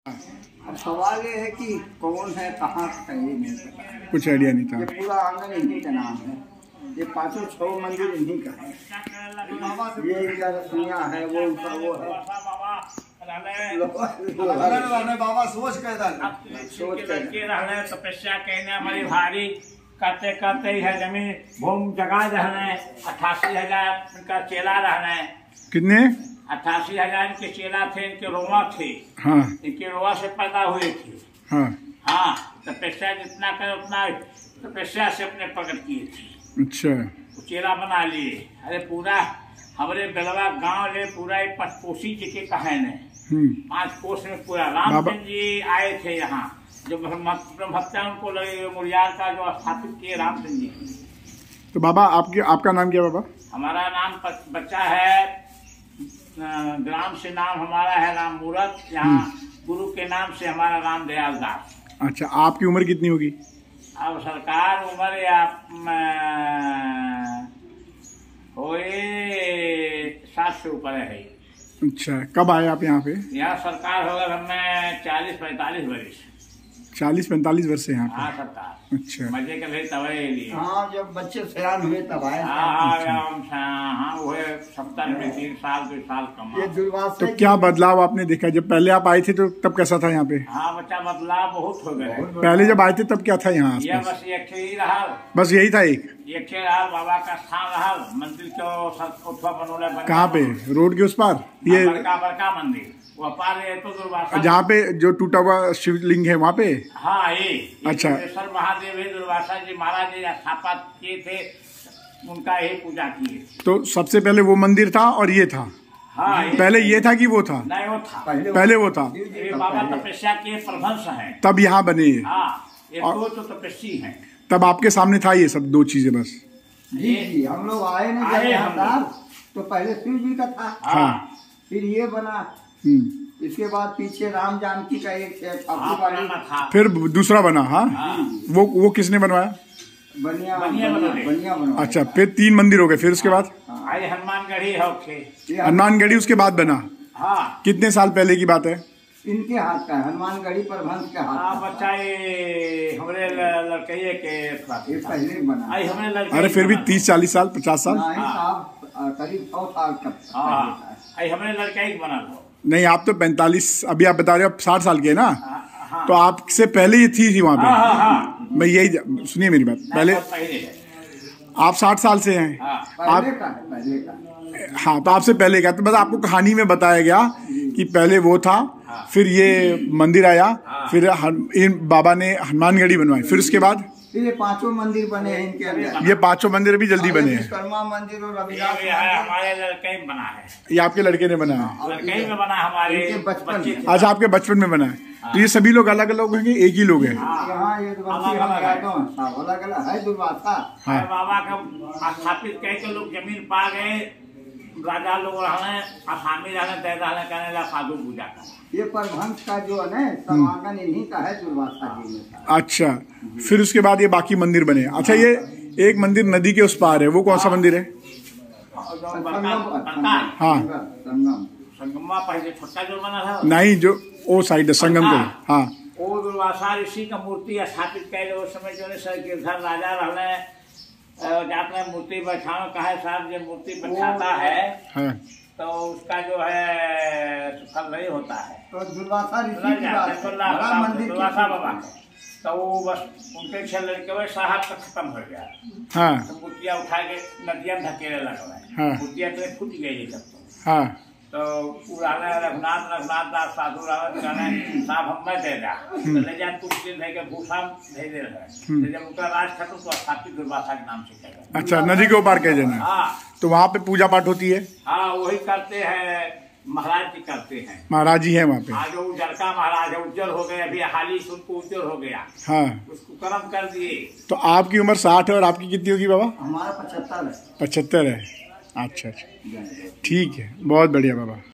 अब सवाल ये है कि कौन है कहाँ का ये नहीं पता, कुछ आइडिया नहीं था। ये पूरा आंगन इन्हीं का नाम है, ये 5-6 मंदिर इन्हीं का है। ये इनका रसमिया है, वो उनका वो है। बाबा सोच के तपस्या कहने हमारी भारी करते करते ही है जमीन भूम जगह रहने 88,000 इनका चेला रहने। कितने? 88,000 इनके चेला थे, इनके रोमा थे। हाँ। इनके रोमा से पैदा हुए थे। हाँ। हाँ, तपस्या जितना कर उतना तपस्या से अपने प्रकट किए थे। अच्छा। चेला बना लिए। अरे पूरा हमारे बेलवा गांव ले पूरा एक पचकोसी जी के कहने 5 कोस में पूरा रामचंद्र जी आए थे यहाँ, जो ब्रह्महत्या उनको लगे मुरियार का जो स्थापित किए रामचंद्र जी। तो बाबा आपका नाम क्या बाबा? हमारा नाम बच्चा है, ग्राम से नाम हमारा है राम मूरत, यहाँ गुरु के नाम से हमारा राम दयाल दास। अच्छा, आपकी उम्र कितनी होगी? अब सरकार उम्र या होए 60 से ऊपर है। अच्छा, कब आए आप यहाँ पे? यहाँ सरकार होगा हमें 40-45 वर्ष। 40-45 वर्ष से यहाँ पे? हाँ सरकार। अच्छा, मजे के लिए तब लिए। हाँ, जब बच्चे सयान हुए तब आए। हाँ वो 70 में 3 साल 2 साल कम। ये दुर्वासा। तो क्या बदलाव आपने देखा जब पहले आप आए थे तो तब कैसा था यहाँ पे? हाँ बच्चा, बदलाव बहुत हो गए। पहले जब आए थे तब क्या था यहाँ? ये बस एक ही रहा, बस यही था एक रहा बाबा का स्थान रहा, मंदिर को बनोले। कहाँ पे? रोड के उस पार? ये बड़का मंदिर वो पार है तो दुर्वासा, जहाँ पे जो टूटा हुआ शिवलिंग है वहाँ पे? हाँ ये अच्छा। महादेव है, दुर्वासा जी महाराज जी स्थापित किए थे, उनका ही पूजा किए। तो सबसे पहले वो मंदिर था और ये था? हाँ, पहले ये था कि वो था? नहीं वो था, पहले वो था। ये बाबा तपस्या के प्रभंस है, तब यहाँ बने? हाँ, ये दो तो तपस्वी है। तब आपके सामने था ये सब 2 चीजें बस? जी, हम लोग आए ना जब यहाँ तो पहले शिव जी का था। हाँ। फिर ये बना, इसके बाद पीछे राम जानकी का एक था, फिर दूसरा बना। हाँ, वो किसने बनवाया? बनिया बना। अच्छा, फिर 3 मंदिर हो गए। फिर उसके बाद हनुमानगढ़ी है, हनुमानगढ़ी उसके बाद बना। हाँ। कितने साल पहले की बात है? इनके हाथ का हनुमानगढ़ी प्रभंस के हाथ। हाँ बच्चा, ये हमारे लड़के के पहले बना। अरे फिर भी 30-40 साल 50 साल करीब 100 साल तक। हमारे लड़का ही बना था। नहीं, आप तो 45, अभी आप बता रहे हो 60 साल के ना? तो आपसे पहले ये थी वहाँ पे? मैं यही सुनिए मेरी बात, पहले आप 60 साल से हैं। पहले का। हाँ, तो आपसे पहले का, तो बस आपको कहानी में बताया गया कि पहले वो था, फिर ये मंदिर आया, फिर इन बाबा ने हनुमानगढ़ी बनवाई, फिर उसके बाद ये 5 मंदिर बने हैं इनके अंदर। ये 5 मंदिर अभी जल्दी बने हैं। विश्वकर्मा मंदिर और रविदास हमारे लड़के ही बना है। ये आपके लड़के ने बनाया? लड़के ही में बना, हमारे बचपन। अच्छा, आपके बचपन में बना है। तो ये सभी लोग अलग अलग होंगे, एक ही लोग हैं? यहाँ ये अलग अलग है दुर्वासा। बाबा का स्थापित कह के लोग जमीन पा गए, राजा लोग रहने, आसामी रहने, दैदा कहने लगा साधु पूजा का। ये परभंस का जो है ना समागम इन्हीं का है, दुर्वासा जी में। अच्छा, फिर उसके बाद ये बाकी मंदिर बने। अच्छा, ये एक मंदिर नदी के उस पार है, वो कौन सा मंदिर है? हाँ, संगमा पहले छोटा जो बना था, नहीं, जो वो साइड है संगम को। हाँ, वो दुर्वासा ऋषि का मूर्ति स्थापित कर उस समय जो है गिरधर राजा रहने जाते हैं, मूर्ति बैठाओ कहे साहब जो मूर्ति बैठाता है हाँ, तो उसका जो है सुफल नहीं होता है। तो दुर्वासा ऋषि की बात, दुर्वासा बाबा, तो वो बस उनके 6 लड़के साहब तक खत्म हो गया। हाँ, तो मूर्तियाँ उठा के नदियाँ धकेले लगा, मूर्तियाँ तो फूट गई सब। हाँ, तो पुराना रघुनाथ दास साधु कहने साहब हम मैं दे जा ले जा, कुछ दिन है भूषा भेज दे रहे। जब उनका राज खत्म तो स्थापित दुर्वासा के नाम से कह। अच्छा, नदी के ऊपर कह देना। हाँ, तो वहाँ पे पूजा पाठ होती है? हाँ, वही करते हैं, महाराज जी करते हैं। महाराज जी है वहाँ पे? आज उज्जर का महाराज है, उज्जर हो गए, अभी हाल ही उनको उज्जर हो गया। हाँ, उसको कर्म कर दिए। तो आपकी उम्र 60 है और आपकी कितनी होगी बाबा? हमारा 75 है। 75 है। अच्छा, ठीक है, बहुत बढ़िया बाबा।